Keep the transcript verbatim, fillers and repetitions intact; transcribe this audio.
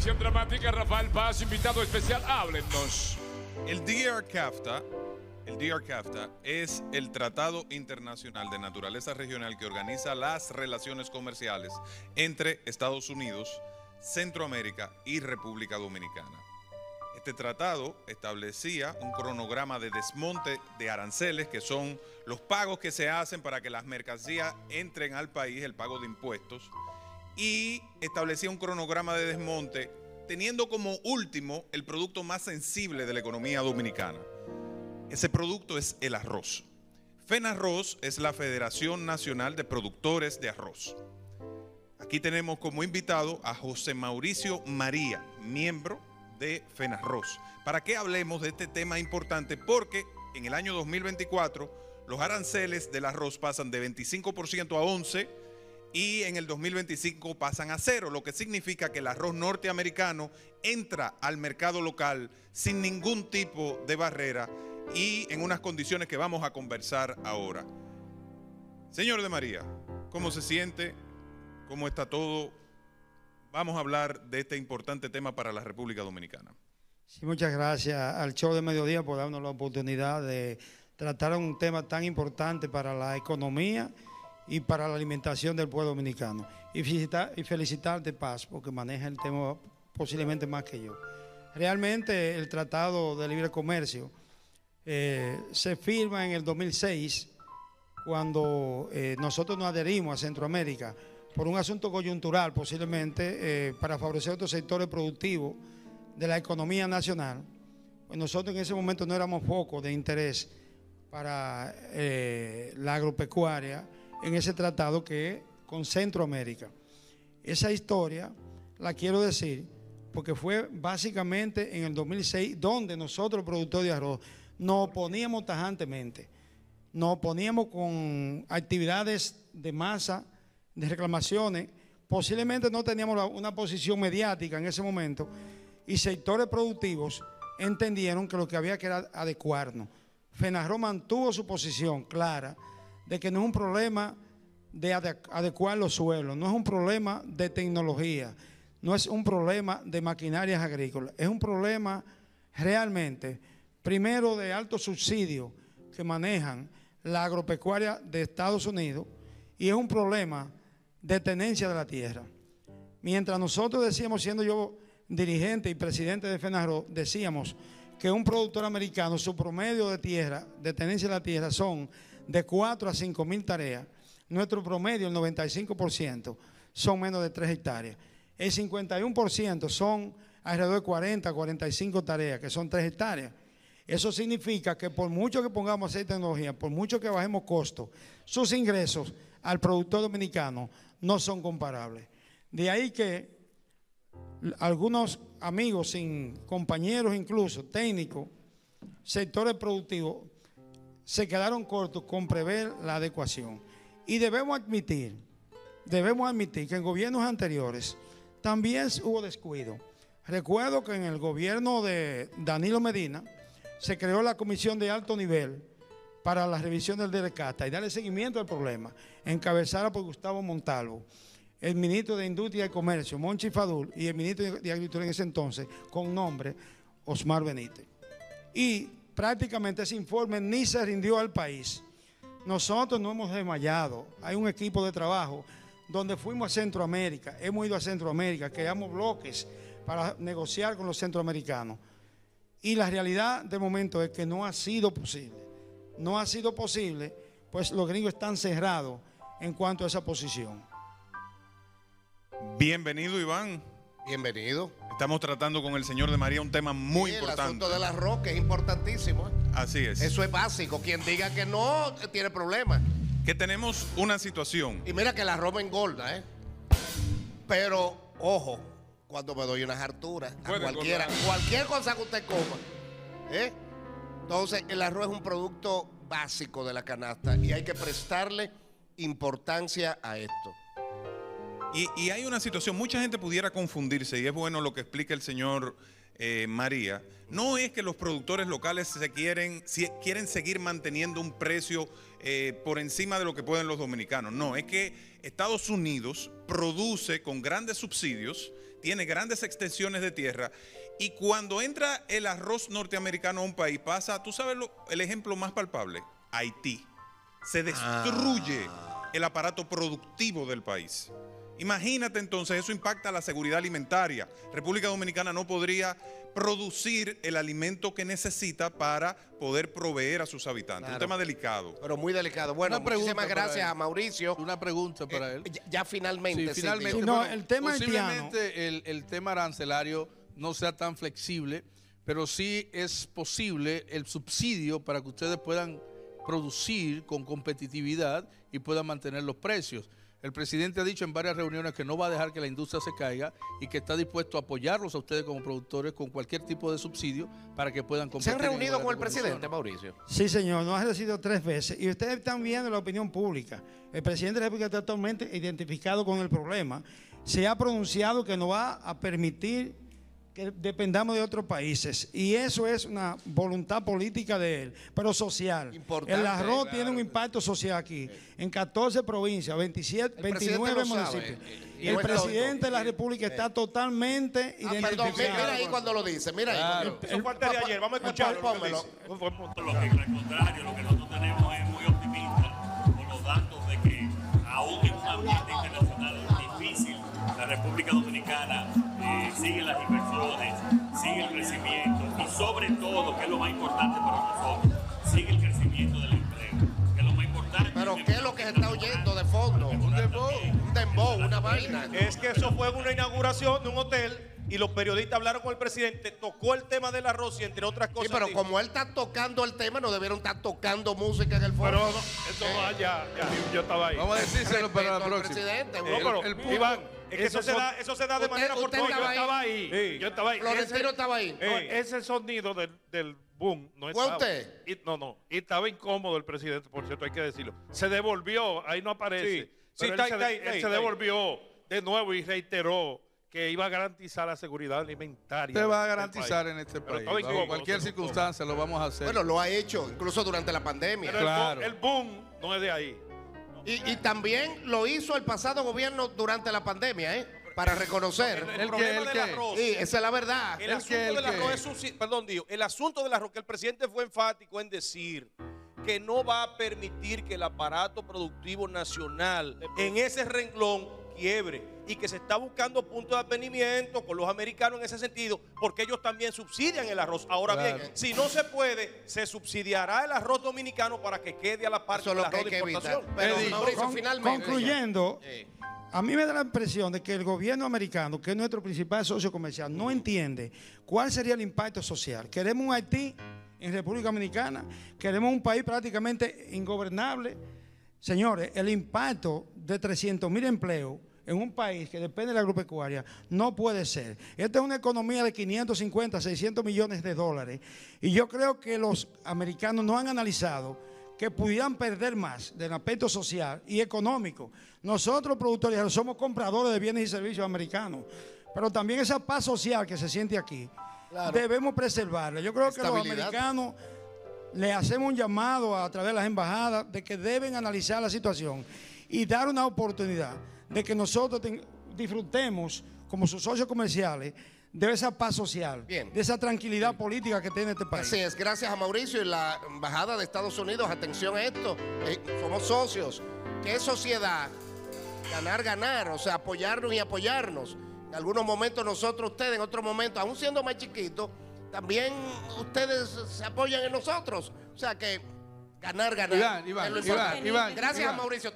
Edición dramática, Rafael Paz, invitado especial, háblennos. El D R CAFTA, el D R CAFTA es el Tratado Internacional de Naturaleza Regional que organiza las relaciones comerciales entre Estados Unidos, Centroamérica y República Dominicana. Este tratado establecía un cronograma de desmonte de aranceles, que son los pagos que se hacen para que las mercancías entren al país, el pago de impuestos, y establecía un cronograma de desmonte teniendo como último el producto más sensible de la economía dominicana. Ese producto es el arroz. FENARROZ es la Federación Nacional de Productores de Arroz. Aquí tenemos como invitado a José Mauricio María, miembro de FENARROZ, para que hablemos de este tema importante, porque en el año dos mil veinticuatro los aranceles del arroz pasan de veinticinco por ciento a once por ciento y en el dos mil veinticinco pasan a cero, lo que significa que el arroz norteamericano entra al mercado local sin ningún tipo de barrera y en unas condiciones que vamos a conversar ahora. Señor de María, ¿cómo se siente? ¿Cómo está todo? Vamos a hablar de este importante tema para la República Dominicana. Sí, muchas gracias al show de Mediodía por darnos la oportunidad de tratar un tema tan importante para la economía y para la alimentación del pueblo dominicano. Y, felicitar, y felicitarte, Paz, porque maneja el tema posiblemente más que yo. Realmente el Tratado de Libre Comercio eh, se firma en el dos mil seis, cuando eh, nosotros nos adherimos a Centroamérica por un asunto coyuntural, posiblemente eh, para favorecer otros sectores productivos de la economía nacional. Pues nosotros en ese momento no éramos foco de interés para eh, la agropecuaria en ese tratado que es con Centroamérica. Esa historia la quiero decir porque fue básicamente en el dos mil seis donde nosotros, productores de arroz, nos oponíamos tajantemente, nos oponíamos con actividades de masa, de reclamaciones. Posiblemente no teníamos una posición mediática en ese momento y sectores productivos entendieron que lo que había que era adecuarnos. FENARROZ mantuvo su posición clara de que no es un problema de adecuar los suelos, no es un problema de tecnología, no es un problema de maquinarias agrícolas, es un problema realmente, primero, de alto subsidio que manejan la agropecuaria de Estados Unidos, y es un problema de tenencia de la tierra. Mientras nosotros decíamos, siendo yo dirigente y presidente de FENARROZ, decíamos que un productor americano, su promedio de tierra, de tenencia de la tierra, son de cuatro a cinco mil tareas. Nuestro promedio, el noventa y cinco por ciento, son menos de tres hectáreas. El cincuenta y uno por ciento son alrededor de cuarenta a cuarenta y cinco tareas, que son tres hectáreas. Eso significa que por mucho que pongamos esa tecnología, por mucho que bajemos costos, sus ingresos al productor dominicano no son comparables. De ahí que algunos amigos, sin compañeros incluso, técnicos, sectores productivos, se quedaron cortos con prever la adecuación. Y debemos admitir, debemos admitir que en gobiernos anteriores también hubo descuido. Recuerdo que en el gobierno de Danilo Medina se creó la comisión de alto nivel para la revisión del D R CAFTA y darle seguimiento al problema, encabezada por Gustavo Montalvo, el ministro de Industria y Comercio, Monchi Fadul, y el ministro de Agricultura en ese entonces, con nombre Osmar Benítez. Y prácticamente ese informe ni se rindió al país. Nosotros no hemos desmayado. Hay un equipo de trabajo donde fuimos a Centroamérica, hemos ido a Centroamérica, creamos bloques para negociar con los centroamericanos. Y la realidad de momento es que no ha sido posible. No ha sido posible, pues los gringos están cerrados en cuanto a esa posición. Bienvenido, Iván. Bienvenido. Estamos tratando con el señor de María un tema muy sí, importante. El asunto del arroz, que es importantísimo. ¿eh? Así es. Eso es básico. Quien diga que no, tiene problemas. Que tenemos una situación. Y mira que el arroz me engorda, ¿eh? Pero, ojo, cuando me doy unas harturas, a cualquiera, cualquier cosa que usted coma, ¿eh? Entonces, el arroz es un producto básico de la canasta y hay que prestarle importancia a esto. Y, y hay una situación, mucha gente pudiera confundirse, y es bueno lo que explica el señor eh, María. No es que los productores locales se quieren, si, quieren seguir manteniendo un precio eh, por encima de lo que pueden los dominicanos. No, es que Estados Unidos produce con grandes subsidios, tiene grandes extensiones de tierra. Y cuando entra el arroz norteamericano a un país, pasa, tú sabes lo, el ejemplo más palpable, Haití. Se destruye ah. el aparato productivo del país. Imagínate entonces, eso impacta a la seguridad alimentaria. República Dominicana no podría producir el alimento que necesita para poder proveer a sus habitantes. Claro. Un tema delicado. Pero muy delicado. Bueno, muchísimas gracias a Mauricio. Una pregunta para eh, él. Ya, ya finalmente. Sí, finalmente. Sí, no, bueno, el tema posiblemente el, el tema arancelario no sea tan flexible, pero sí es posible el subsidio para que ustedes puedan producir con competitividad y puedan mantener los precios. El presidente ha dicho en varias reuniones que no va a dejar que la industria se caiga y que está dispuesto a apoyarlos a ustedes como productores con cualquier tipo de subsidio para que puedan competir. ¿Se han reunido con el presidente, Mauricio? Sí, señor, nos ha recibido tres veces. Y ustedes están viendo la opinión pública. El presidente de la República está totalmente identificado con el problema. Se ha pronunciado que no va a permitir que dependamos de otros países. Y eso es una voluntad política de él, pero social. Importante, el arroz claro. tiene un impacto social aquí. En catorce provincias, veintisiete, veintinueve municipios. Y el presidente de la República está totalmente ah, identificado. Perdón, mira ahí cuando lo dice. Mira claro. ahí. Eso fue antes de ayer. Vamos a escucharlo. Pónmelo. Lo que, al contrario, lo que nosotros tenemos es muy optimista con los datos de que aún en un ambiente internacional difícil, la República Dominicana eh, sigue las inversiones, sigue el crecimiento y sobre todo, que es lo más importante para nosotros, sigue el crecimiento del empleo, que es lo más importante. Pero ¿qué es lo que se está oyendo de fondo? Un dembow, un dembow, una vaina. Es que eso fue una inauguración de un hotel y los periodistas hablaron con el presidente, tocó el tema del arroz y entre otras cosas. Sí, pero dijo, como él está tocando el tema, no debieron estar tocando música en el foro. Pero no, eso eh, no, ya, ya, yo estaba ahí. Vamos a decírselo para la próxima. Presidente, no, pero, el, el, Iván, es que eso, se da, eso se da de usted, manera fortuita. Yo estaba ahí. Sí. Yo estaba ahí. Florentino ese, estaba ahí. No, ese sonido del, del boom no estaba. ¿Fue usted? Y, no, no. Y estaba incómodo el presidente, por cierto, hay que decirlo. Se devolvió, ahí no aparece. Sí, sí está, él, está, se, está, él está, se devolvió de nuevo y reiteró que iba a garantizar la seguridad alimentaria. Usted va a garantizar en este país. Pero bajo cualquier circunstancia lo vamos a hacer. Bueno, lo ha hecho, incluso durante la pandemia. Pero claro. el, boom, el boom no es de ahí. Y, y también lo hizo el pasado gobierno durante la pandemia, ¿eh? Para reconocer. El, el problema el del que, arroz. Sí, esa es la verdad. El, el asunto que, el del arroz es un, perdón, digo, el asunto del arroz, que el presidente fue enfático en decir que no va a permitir que el aparato productivo nacional en ese renglón quiebre y que se está buscando puntos de advenimiento con los americanos en ese sentido, porque ellos también subsidian el arroz. Ahora claro. bien, si no se puede, se subsidiará el arroz dominicano para que quede a la par del arroz de importación. Pero, Mauricio, Con, finalmente, concluyendo, sí. a mí me da la impresión de que el gobierno americano, que es nuestro principal socio comercial, no entiende cuál sería el impacto social. Queremos un Haití en República Dominicana, queremos un país prácticamente ingobernable. Señores, el impacto de trescientos mil empleos en un país que depende de la agropecuaria no puede ser. Esta es una economía de quinientos cincuenta, seiscientos millones de dólares. Y yo creo que los americanos no han analizado que pudieran perder más del aspecto social y económico. Nosotros, productores, somos compradores de bienes y servicios americanos. Pero también esa paz social que se siente aquí, claro, debemos preservarla. Yo creo que los americanos le hacemos un llamado a través de las embajadas de que deben analizar la situación y dar una oportunidad de que nosotros disfrutemos como sus socios comerciales de esa paz social, bien, de esa tranquilidad política que tiene este país. Así es, gracias a Mauricio y la Embajada de Estados Unidos. Atención a esto, eh, somos socios. ¿Qué sociedad? Ganar, ganar, o sea, apoyarnos y apoyarnos. En algunos momentos nosotros, ustedes, en otros momentos, aún siendo más chiquitos, también ustedes se apoyan en nosotros. O sea que ganar, ganar. Iván, Iván, Iván, Iván, gracias Iván. a Mauricio.